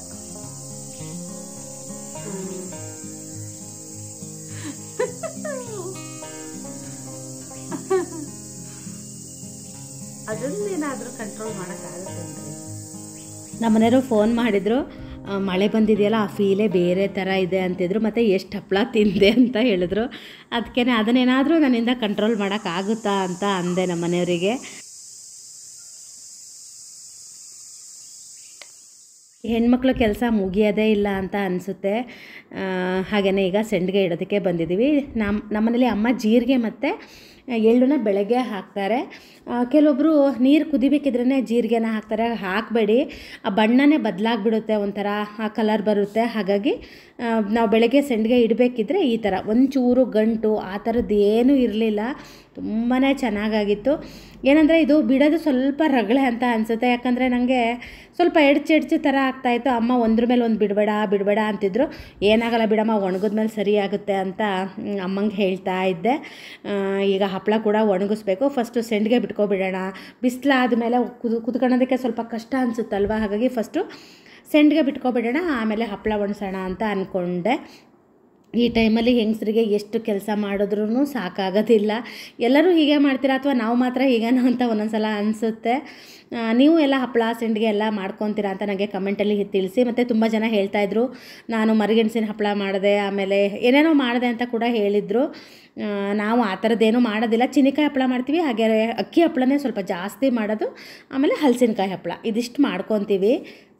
ಅದನ್ನೇನಾದರೂ ಕಂಟ್ರೋಲ್ ಮಾಡೋಕ್ಕಾಗುತ್ತೆ ಅಂದರೆ. ನಮ್ಮನೆಯವರು ಫೋನ್ ಮಾಡಿದ್ರು, ಮಳೆ ಬಂದಿದೆಯಲ್ಲ ಆ ಫೀಲೇ ಬೇರೆ ಥರ ಇದೆ ಅಂತಿದ್ರು. ಮತ್ತು ಎಷ್ಟು ಹಪ್ಪಳ ತಿಂದೆ ಅಂತ ಹೇಳಿದ್ರು. ಅದಕ್ಕೆ ಅದನ್ನೇನಾದರೂ ನನ್ನಿಂದ ಕಂಟ್ರೋಲ್ ಮಾಡೋಕ್ಕಾಗುತ್ತಾ ಅಂತ ಅಂದೆ ನಮ್ಮ ಮನೆಯವರಿಗೆ. ಹೆಣ್ಮಕ್ಳು ಕೆಲಸ ಮುಗಿಯೋದೇ ಇಲ್ಲ ಅಂತ ಅನಿಸುತ್ತೆ. ಹಾಗೆಯೇ ಈಗ ಸೆಂಡಿಗೆ ಇಡೋದಕ್ಕೆ ಬಂದಿದ್ದೀವಿ. ನಮ್ಮ ನಮ್ಮನೇಲಿ ಅಮ್ಮ ಜೀರಿಗೆ ಮತ್ತು ಎಳ್ಳನ್ನ ಬೆಳಗ್ಗೆ ಹಾಕ್ತಾರೆ. ಕೆಲವೊಬ್ಬರು ನೀರು ಕುದಿಬೇಕಿದ್ರೇ ಜೀರಿಗೆನ ಹಾಕ್ತಾರೆ. ಹಾಕಬೇಡಿ, ಆ ಬಣ್ಣನೇ ಬದಲಾಗ್ಬಿಡುತ್ತೆ, ಒಂಥರ ಆ ಕಲರ್ ಬರುತ್ತೆ. ಹಾಗಾಗಿ ನಾವು ಬೆಳಗ್ಗೆ ಸೆಂಡಿಗೆ ಇಡಬೇಕಿದ್ರೆ ಈ ಥರ ಒಂಚೂರು ಗಂಟು ಆ ಥರದ್ದು ಏನೂ ಇರಲಿಲ್ಲ. ತುಂಬಾ ಚೆನ್ನಾಗಾಗಿತ್ತು. ಏನಂದರೆ ಇದು ಬಿಡೋದು ಸ್ವಲ್ಪ ರಗಳೆ ಅಂತ ಅನಿಸುತ್ತೆ. ಯಾಕಂದರೆ ನನಗೆ ಸ್ವಲ್ಪ ಎಡ್ಚ್ ಎಡ್ಚು ಥರ ಆಗ್ತಾಯಿತ್ತು. ಅಮ್ಮ ಒಂದ್ರ ಮೇಲೆ ಒಂದು ಬಿಡಬೇಡ ಬಿಡಬೇಡ ಅಂತಿದ್ರು. ಏನಾಗಲ್ಲ ಬಿಡಮ್ಮ, ಒಣಗಿದ್ಮೇಲೆ ಸರಿ ಆಗುತ್ತೆ ಅಂತ ಅಮ್ಮಂಗೆ ಹೇಳ್ತಾ ಇದ್ದೆ. ಈಗ ಹಪ್ಪಳ ಕೂಡ ಒಣಗಿಸ್ಬೇಕು. ಫಸ್ಟು ಸೆಂಡಿಗೆ ಬಿಟ್ಕೊಬಿಡೋಣ, ಬಿಸಿಲಾದ್ಮೇಲೆ ಕುದು ಕುದ್ಕೊಳ್ಳೋದಕ್ಕೆ ಸ್ವಲ್ಪ ಕಷ್ಟ ಅನಿಸುತ್ತಲ್ವ. ಹಾಗಾಗಿ ಫಸ್ಟು ಸೆಂಡಿಗೆ ಬಿಟ್ಕೊಬಿಡೋಣ, ಆಮೇಲೆ ಹಪ್ಪಳ ಒಣಸೋಣ ಅಂತ ಅಂದ್ಕೊಂಡೆ. ಈ ಟೈಮಲ್ಲಿ ಹೆಂಗಸರಿಗೆ ಎಷ್ಟು ಕೆಲಸ ಮಾಡಿದ್ರೂ ಸಾಕಾಗೋದಿಲ್ಲ. ಎಲ್ಲರೂ ಹೀಗೆ ಮಾಡ್ತೀರಾ ಅಥವಾ ನಾವು ಮಾತ್ರ ಹೀಗೇನೋ ಅಂತ ಒಂದೊಂದು ಸಲ ಅನಿಸುತ್ತೆ. ನೀವು ಎಲ್ಲ ಹಪ್ಪಳ ಸಂಡಿಗೆ ಎಲ್ಲ ಮಾಡ್ಕೊತೀರಾ ಅಂತ ನನಗೆ ಕಮೆಂಟಲ್ಲಿ ತಿಳಿಸಿ. ಮತ್ತು ತುಂಬ ಜನ ಹೇಳ್ತಾಯಿದ್ರು ನಾನು ಮರಿಗೆಣಸಿನ ಹಪ್ಪಳ ಮಾಡಿದೆ, ಆಮೇಲೆ ಏನೇನೋ ಮಾಡಿದೆ ಅಂತ ಕೂಡ ಹೇಳಿದರು. ನಾವು ಆ ಥರದ್ದೇನೂ ಮಾಡೋದಿಲ್ಲ. ಚಿನಿಕಾಯಿ ಹಪ್ಪಳ ಮಾಡ್ತೀವಿ, ಹಾಗೆ ಅಕ್ಕಿ ಹಪ್ಪಳನೇ ಸ್ವಲ್ಪ ಜಾಸ್ತಿ ಮಾಡೋದು, ಆಮೇಲೆ ಹಲಸಿನಕಾಯಿ ಹಪ್ಪಳ ಇದಿಷ್ಟು ಮಾಡ್ಕೊತೀವಿ.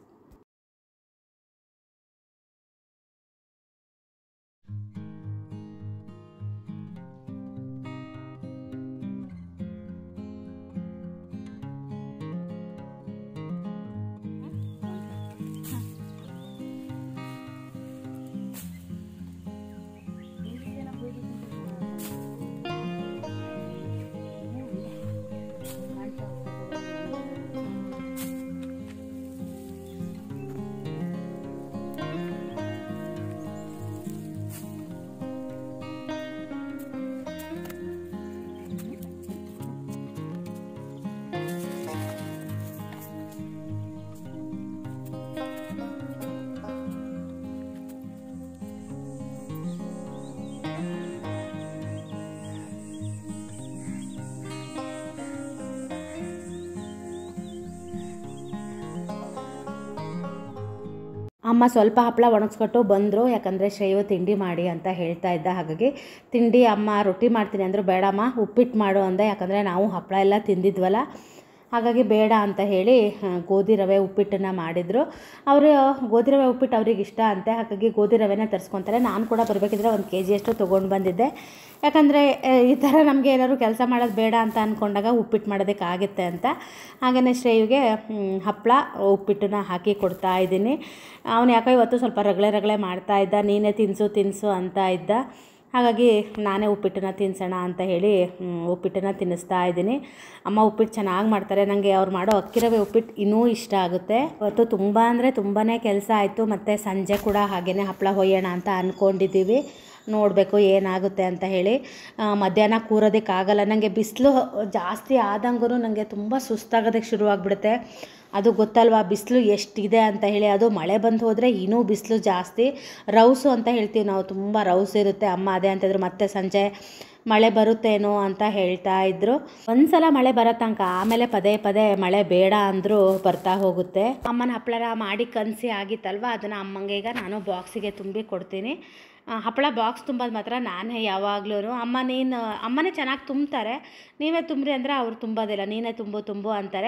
ಅಮ್ಮ ಸ್ವಲ್ಪ ಹಪ್ಪಳ ಒಣಗಿಸ್ಕೊಟ್ಟು ಬಂದರು, ಯಾಕಂದರೆ ಶ್ರೇಯು ತಿಂಡಿ ಮಾಡಿ ಅಂತ ಹೇಳ್ತಾ ಇದ್ದ. ಹಾಗಾಗಿ ತಿಂಡಿ ಅಮ್ಮ ರೊಟ್ಟಿ ಮಾಡ್ತೀನಿ ಅಂದರು. ಬೇಡಮ್ಮ ಉಪ್ಪಿಟ್ಟು ಮಾಡು ಅಂದೆ, ಯಾಕಂದರೆ ನಾವು ಹಪ್ಪಳ ಎಲ್ಲ ತಿಂದಿದ್ವಲ್ಲ, ಹಾಗಾಗಿ ಬೇಡ ಅಂತ ಹೇಳಿ ಗೋಧಿ ರವೆ ಉಪ್ಪಿಟ್ಟನ್ನು ಮಾಡಿದರು. ಅವರು ಗೋಧಿ ರವೆ ಉಪ್ಪಿಟ್ಟು ಅವ್ರಿಗೆ ಇಷ್ಟ ಅಂತೆ, ಹಾಗಾಗಿ ಗೋಧಿ ರವೆನೇ ತರಿಸ್ಕೊತಾರೆ. ನಾನು ಕೂಡ ಬರಬೇಕಿದ್ರೆ ಒಂದು ಕೆ ಜಿಯಷ್ಟು ತೊಗೊಂಡು ಬಂದಿದ್ದೆ, ಯಾಕಂದರೆ ಈ ಥರ ನಮಗೆ ಏನಾದ್ರು ಕೆಲಸ ಮಾಡೋದು ಬೇಡ ಅಂತ ಅಂದ್ಕೊಂಡಾಗ ಉಪ್ಪಿಟ್ಟು ಮಾಡೋದಕ್ಕಾಗುತ್ತೆ ಅಂತ. ಹಾಗೆಯೇ ಶ್ರೇಯುಗೆ ಹಪ್ಪಳ ಉಪ್ಪಿಟ್ಟನ್ನ ಹಾಕಿ ಕೊಡ್ತಾ ಇದ್ದೀನಿ. ಅವನು ಯಾಕೋ ಇವತ್ತು ಸ್ವಲ್ಪ ರಗಳೆ ರಗಳೆ ಮಾಡ್ತಾ ಇದ್ದ, ನೀನೇ ತಿನ್ನಿಸು ತಿನ್ನಿಸು ಅಂತ ಇದ್ದ. ಹಾಗಾಗಿ ನಾನೇ ಉಪ್ಪಿಟ್ಟನ್ನ ತಿನ್ನಿಸೋಣ ಅಂತ ಹೇಳಿ ಉಪ್ಪಿಟ್ಟನ್ನು ತಿನ್ನಿಸ್ತಾ ಇದ್ದೀನಿ. ಅಮ್ಮ ಉಪ್ಪಿಟ್ಟು ಚೆನ್ನಾಗಿ ಮಾಡ್ತಾರೆ, ನನಗೆ ಅವ್ರು ಮಾಡೋ ಅಕ್ಕಿ ರವೆ ಉಪ್ಪಿಟ್ಟು ಇನ್ನೂ ಇಷ್ಟ ಆಗುತ್ತೆ. ಇವತ್ತು ತುಂಬ ಅಂದರೆ ತುಂಬಾ ಕೆಲಸ ಆಯಿತು. ಮತ್ತು ಸಂಜೆ ಕೂಡ ಹಾಗೆಯೇ ಹಪ್ಪಳ ಹೊಯ್ಯೋಣ ಅಂತ ಅಂದ್ಕೊಂಡಿದ್ದೀವಿ, ನೋಡಬೇಕು ಏನಾಗುತ್ತೆ ಅಂತ ಹೇಳಿ. ಮಧ್ಯಾಹ್ನ ಕೂರೋದಕ್ಕಾಗಲ್ಲ, ನನಗೆ ಬಿಸಿಲು ಜಾಸ್ತಿ ಆದಂಗೂ ನನಗೆ ತುಂಬ ಸುಸ್ತಾಗೋದಕ್ಕೆ ಶುರುವಾಗ್ಬಿಡುತ್ತೆ. ಅದು ಗೊತ್ತಲ್ವಾ ಬಿಸಿಲು ಎಷ್ಟಿದೆ ಅಂತ ಹೇಳಿ. ಅದು ಮಳೆ ಬಂದು ಹೋದರೆ ಇನ್ನೂ ಬಿಸಿಲು ಜಾಸ್ತಿ, ರೌಸು ಅಂತ ಹೇಳ್ತೀವಿ ನಾವು, ತುಂಬ ರೌಸ್ ಇರುತ್ತೆ. ಅಮ್ಮ ಅದೇ ಅಂತಿದ್ರು, ಮತ್ತೆ ಸಂಜೆ ಮಳೆ ಬರುತ್ತೇನೋ ಅಂತ ಹೇಳ್ತಾ ಇದ್ರು. ಒಂದು ಸಲ ಮಳೆ ಬರೋ ತನಕ, ಆಮೇಲೆ ಪದೇ ಪದೇ ಮಳೆ ಬೇಡ ಅಂದರೂ ಬರ್ತಾ ಹೋಗುತ್ತೆ. ಅಮ್ಮನ ಹಪ್ಪಳ ಮಾಡಿ ಕನಸಿ ಆಗಿತ್ತಲ್ವ, ಅದನ್ನು ಅಮ್ಮಂಗೆ ಈಗ ನಾನು ಬಾಕ್ಸಿಗೆ ತುಂಬಿ ಕೊಡ್ತೀನಿ. ಹಪ್ಪಳ ಬಾಕ್ಸ್ ತುಂಬೋದು ಮಾತ್ರ ನಾನೇ ಯಾವಾಗಲೂ. ಅಮ್ಮ ನೀನು ಅಮ್ಮನೇ ಚೆನ್ನಾಗಿ ತುಂಬ್ತಾರೆ, ನೀವೇ ತುಂಬ್ರಿ ಅಂದರೆ ಅವ್ರು ತುಂಬೋದಿಲ್ಲ, ನೀನೇ ತುಂಬು ತುಂಬು ಅಂತಾರೆ.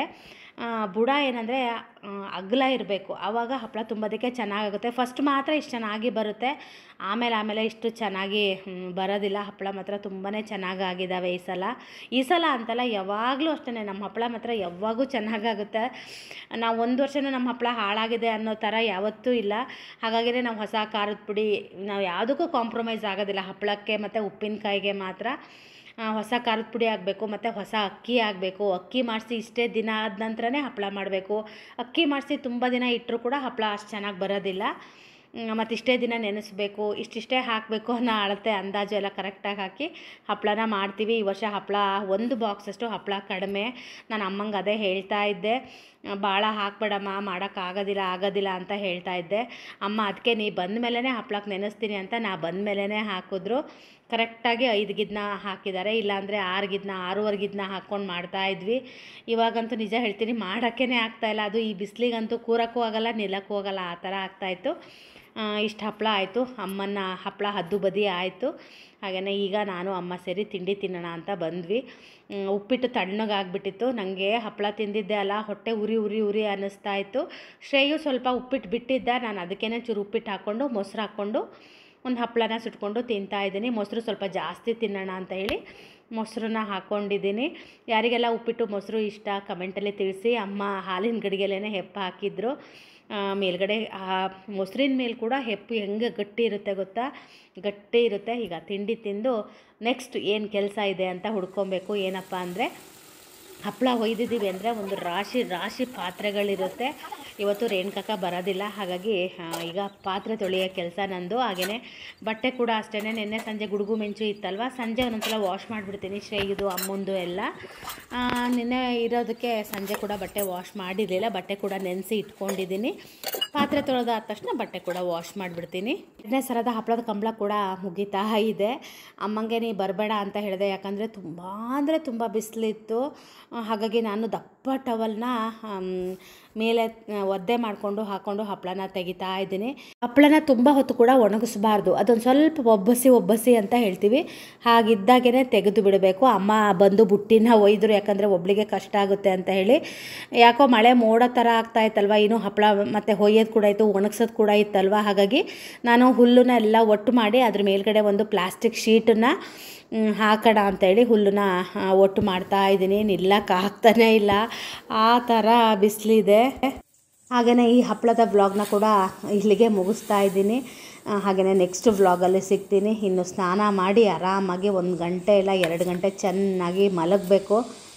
ಬುಡ ಏನಂದರೆ ಅಗಲ ಇರಬೇಕು, ಆವಾಗ ಹಪ್ಪಳ ತುಂಬೋದಕ್ಕೆ ಚೆನ್ನಾಗಾಗುತ್ತೆ. ಫಸ್ಟ್ ಮಾತ್ರ ಇಷ್ಟು ಚೆನ್ನಾಗಿ ಬರುತ್ತೆ, ಆಮೇಲೆ ಆಮೇಲೆ ಇಷ್ಟು ಚೆನ್ನಾಗಿ ಬರೋದಿಲ್ಲ. ಹಪ್ಪಳ ಮಾತ್ರ ತುಂಬಾ ಚೆನ್ನಾಗಾಗಿದ್ದಾವೆ ಈ ಸಲ. ಈ ಸಲ ಅಂತಲ್ಲ, ಯಾವಾಗಲೂ ಅಷ್ಟೇ ನಮ್ಮ ಹಪ್ಪಳ ಮಾತ್ರ ಯಾವಾಗೂ ಚೆನ್ನಾಗಾಗುತ್ತೆ. ನಾವು ಒಂದು ವರ್ಷವೂ ನಮ್ಮ ಹಪ್ಪಳ ಹಾಳಾಗಿದೆ ಅನ್ನೋ ಥರ ಯಾವತ್ತೂ ಇಲ್ಲ. ಹಾಗಾಗಿಯೇ ನಾವು ಹೊಸ ಖಾರದ ಪುಡಿ ನಾವು ಯಾವುದಕ್ಕೂ ಕಾಂಪ್ರಮೈಸ್ ಆಗೋದಿಲ್ಲ. ಹಪ್ಪಳಕ್ಕೆ ಮತ್ತು ಉಪ್ಪಿನಕಾಯಿಗೆ ಮಾತ್ರ ಹೊಸ ಖಾರದ ಪುಡಿ ಆಗಬೇಕು, ಮತ್ತು ಹೊಸ ಅಕ್ಕಿ ಆಗಬೇಕು. ಅಕ್ಕಿ ಮಾಡಿಸಿ ಇಷ್ಟೇ ದಿನ ಆದ ನಂತರನೇ ಹಪ್ಪಳ ಮಾಡಬೇಕು. ಅಕ್ಕಿ ಮಾಡಿಸಿ ತುಂಬ ದಿನ ಇಟ್ಟರೂ ಕೂಡ ಹಪ್ಪಳ ಅಷ್ಟು ಚೆನ್ನಾಗಿ ಬರೋದಿಲ್ಲ. ಮತ್ತು ಇಷ್ಟೇ ದಿನ ನೆನೆಸ್ಬೇಕು, ಇಷ್ಟಿಷ್ಟೇ ಹಾಕಬೇಕು ಅನ್ನೋ ಅಳತೆ ಅಂದಾಜು ಎಲ್ಲ ಕರೆಕ್ಟಾಗಿ ಹಾಕಿ ಹಪ್ಪಳನ ಮಾಡ್ತೀವಿ. ಈ ವರ್ಷ ಹಪ್ಪಳ ಒಂದು ಬಾಕ್ಸಷ್ಟು ಹಪ್ಪಳ ಕಡಿಮೆ. ನಾನು ಅಮ್ಮಂಗೆ ಅದೇ ಹೇಳ್ತಾ ಇದ್ದೆ, ಭಾಳ ಹಾಕ್ಬೇಡಮ್ಮ, ಮಾಡೋಕ್ಕಾಗೋದಿಲ್ಲ ಆಗೋದಿಲ್ಲ ಅಂತ ಹೇಳ್ತಾ ಇದ್ದೆ. ಅಮ್ಮ ಅದಕ್ಕೆ ನೀ ಬಂದ ಮೇಲೇ ಹಪ್ಪಳಕ್ಕೆ ನೆನೆಸ್ತೀನಿ ಅಂತ ನಾ ಬಂದ ಮೇಲೇ ಹಾಕಿದ್ರು. ಕರೆಕ್ಟಾಗಿ ಐದು ಗಿದ್ನ ಹಾಕಿದ್ದಾರೆ, ಇಲ್ಲಾಂದರೆ ಆರು ಗಿದ್ನ ಆರೂವರೆ ಗಿದ್ನ ಹಾಕ್ಕೊಂಡು ಮಾಡ್ತಾಯಿದ್ವಿ. ಇವಾಗಂತೂ ನಿಜ ಹೇಳ್ತೀನಿ ಮಾಡೋಕ್ಕೇ ಆಗ್ತಾಯಿಲ್ಲ. ಅದು ಈ ಬಿಸಿಲಿಗಂತೂ ಕೂರಕ್ಕೂ ಆಗೋಲ್ಲ, ನಿಲ್ಲಕ್ಕೂ ಹೋಗಲ್ಲ, ಆ ಥರ ಆಗ್ತಾಯಿತ್ತು. ಇಷ್ಟು ಹಪ್ಪಳ ಆಯಿತು, ಅಮ್ಮನ ಹಪ್ಪಳ ಹದ್ದು ಬದಿ ಆಯಿತು. ಹಾಗೆಯೇ ಈಗ ನಾನು ಅಮ್ಮ ಸೇರಿ ತಿಂಡಿ ತಿನ್ನೋಣ ಅಂತ ಬಂದ್ವಿ. ಉಪ್ಪಿಟ್ಟು ತಣ್ಣಗಾಗ್ಬಿಟ್ಟಿತ್ತು, ನನಗೆ ಹಪ್ಪಳ ತಿಂದಿದ್ದೆ ಅಲ್ಲ, ಹೊಟ್ಟೆ ಉರಿ ಉರಿ ಉರಿ ಅನ್ನಿಸ್ತಾ ಇತ್ತು. ಶ್ರೇಯು ಸ್ವಲ್ಪ ಉಪ್ಪಿಟ್ಟು ಬಿಟ್ಟಿದ್ದ, ನಾನು ಅದಕ್ಕೇ ಚೂರು ಉಪ್ಪಿಟ್ಟು ಹಾಕ್ಕೊಂಡು ಮೊಸರು ಹಾಕ್ಕೊಂಡು ಒಂದು ಹಪ್ಪಳನ ಸುಟ್ಕೊಂಡು ತಿಂತಾಯಿದ್ದೀನಿ. ಮೊಸರು ಸ್ವಲ್ಪ ಜಾಸ್ತಿ ತಿನ್ನೋಣ ಅಂತ ಹೇಳಿ ಮೊಸರನ್ನ ಹಾಕ್ಕೊಂಡಿದ್ದೀನಿ. ಯಾರಿಗೆಲ್ಲ ಉಪ್ಪಿಟ್ಟು ಮೊಸರು ಇಷ್ಟ ಕಮೆಂಟಲ್ಲಿ ತಿಳಿಸಿ. ಅಮ್ಮ ಹಾಲಿನ ಗಡಿಗೆಲೇ ಹೆಪ್ಪು ಹಾಕಿದ್ರು. ಮೇಲ್ಗಡೆ ಮೊಸರಿನ ಮೇಲೆ ಕೂಡ ಹೆಪ್ಪು ಹೆಂಗೆ ಗಟ್ಟಿ ಇರುತ್ತೆ ಗೊತ್ತಾ, ಗಟ್ಟಿ ಇರುತ್ತೆ. ಈಗ ತಿಂಡಿ ತಿಂದು ನೆಕ್ಸ್ಟ್ ಏನು ಕೆಲಸ ಇದೆ ಅಂತ ಹುಡ್ಕೊಬೇಕು. ಏನಪ್ಪ ಅಂದರೆ ಹಪ್ಪಳ ಹೊಯ್ದಿದ್ದೀವಿ ಅಂದರೆ ಒಂದು ರಾಶಿ ರಾಶಿ ಪಾತ್ರೆಗಳಿರುತ್ತೆ. ಇವತ್ತು ರೇಣುಕಕ್ಕ ಬರೋದಿಲ್ಲ, ಹಾಗಾಗಿ ಈಗ ಪಾತ್ರೆ ತೊಳೆಯೋ ಕೆಲಸ ನಂದು. ಹಾಗೆಯೇ ಬಟ್ಟೆ ಕೂಡ ಅಷ್ಟೇ, ನಿನ್ನೆ ಸಂಜೆ ಗುಡುಗು ಮೆಂಚು ಇತ್ತಲ್ವ, ಸಂಜೆ ಒಂದೊಂದ್ಸಲ ವಾಶ್ ಮಾಡಿಬಿಡ್ತೀನಿ. ಶ್ರೇಯುದು ಅಮ್ಮಂದು ಎಲ್ಲ ನಿನ್ನೆ ಇರೋದಕ್ಕೆ ಸಂಜೆ ಕೂಡ ಬಟ್ಟೆ ವಾಶ್ ಮಾಡಿರಲಿಲ್ಲ. ಬಟ್ಟೆ ಕೂಡ ನೆನೆಸಿ ಇಟ್ಕೊಂಡಿದ್ದೀನಿ. ಪಾತ್ರೆ ತೊಳೆದಾದ ತಕ್ಷಣ ಬಟ್ಟೆ ಕೂಡ ವಾಶ್ ಮಾಡಿಬಿಡ್ತೀನಿ. ಎರಡನೇ ಸರದ ಹಪ್ಪಳದ ಕಂಬಳ ಕೂಡ ಮುಗಿತಾ ಇದೆ. ಅಮ್ಮಂಗೆ ನೀ ಬರಬೇಡ ಅಂತ ಹೇಳಿದೆ, ಯಾಕಂದರೆ ತುಂಬ ಅಂದರೆ ತುಂಬ ಬಿಸಿಲಿತ್ತು. ಹಾಗಾಗಿ ನಾನು ದಪ್ಪ ಟವಲ್ನ ಮೇಲೆ ಒದ್ದೆ ಮಾಡಿಕೊಂಡು ಹಾಕ್ಕೊಂಡು ಹಪ್ಪಳನ ತೆಗಿತಾ ಇದ್ದೀನಿ. ಹಪ್ಪಳನ ತುಂಬ ಹೊತ್ತು ಕೂಡ ಒಣಗಿಸ್ಬಾರ್ದು, ಅದೊಂದು ಸ್ವಲ್ಪ ಒಬ್ಬಸಿ ಒಬ್ಬಸಿ ಅಂತ ಹೇಳ್ತೀವಿ, ಹಾಗಿದ್ದಾಗೇ ತೆಗೆದು ಬಿಡಬೇಕು. ಅಮ್ಮ ಬಂದು ಬುಟ್ಟಿನ ಒಯ್ದರು, ಯಾಕಂದರೆ ಒಬ್ಳಿಗೆ ಕಷ್ಟ ಆಗುತ್ತೆ ಅಂತ ಹೇಳಿ. ಯಾಕೋ ಮಳೆ ಮೋಡ ಥರ ಆಗ್ತಾ ಇತ್ತಲ್ವ, ಇನ್ನೂ ಹಪ್ಪಳ ಮತ್ತು ಹೊಯ್ಯೋದು ಕೂಡ ಇತ್ತು, ಒಣಗ್ಸೋದು ಕೂಡ ಇತ್ತಲ್ವ. ಹಾಗಾಗಿ ನಾನು ಹುಲ್ಲನ್ನ ಎಲ್ಲ ಒಟ್ಟು ಮಾಡಿ ಅದ್ರ ಮೇಲ್ಗಡೆ ಒಂದು ಪ್ಲಾಸ್ಟಿಕ್ ಶೀಟನ್ನು ಹಾಕೋಣ ಅಂತೇಳಿ ಹುಲ್ಲನ್ನ ಒಟ್ಟು ಮಾಡ್ತಾ ಇದ್ದೀನಿ. ನಿಲ್ಲಕ್ಕೆ ಆಗ್ತಾನೇ ಇಲ್ಲ, ಆ ಥರ ಬಿಸಿಲಿದೆ. ಹಾಗೆಯೇ ಈ ಹಪ್ಪಳದ ವ್ಲಾಗ್ನ ಕೂಡ ಇಲ್ಲಿಗೆ ಮುಗಿಸ್ತಾ ಇದ್ದೀನಿ. ಹಾಗೆಯೇ ನೆಕ್ಸ್ಟ್ ವ್ಲಾಗಲ್ಲಿ ಸಿಗ್ತೀನಿ. ಇನ್ನು ಸ್ನಾನ ಮಾಡಿ ಆರಾಮಾಗಿ ಒಂದು ಗಂಟೆ ಇಲ್ಲ ಎರಡು ಗಂಟೆ ಚೆನ್ನಾಗಿ ಮಲಗಬೇಕು.